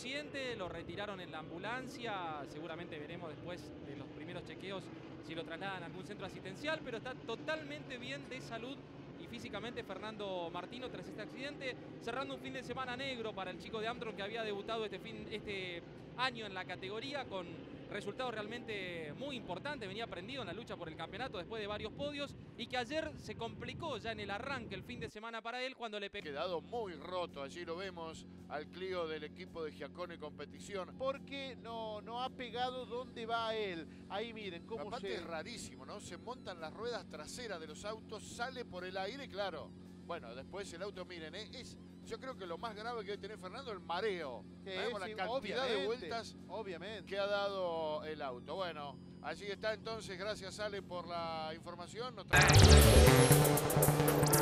accidente, lo retiraron en la ambulancia, seguramente veremos después de los primeros chequeos si lo trasladan a algún centro asistencial, pero está totalmente bien de salud y físicamente Fernando Martino tras este accidente, cerrando un fin de semana negro para el chico de Armstrong que había debutado este año en la categoría con resultados realmente muy importantes, venía prendido en la lucha por el campeonato después de varios podios y que ayer se complicó ya en el arranque el fin de semana para él cuando le pegó. Quedado muy roto, allí lo vemos al Clio del equipo de Giacone Competición, porque no ha pegado donde va él. Ahí miren cómo Aparte es rarísimo, ¿no? Se montan las ruedas traseras de los autos, sale por el aire, claro. Bueno, después el auto, miren, yo creo que lo más grave que debe tener Fernando el mareo. Con la cantidad de vueltas que ha dado el auto. Bueno, allí está entonces, gracias Ale por la información.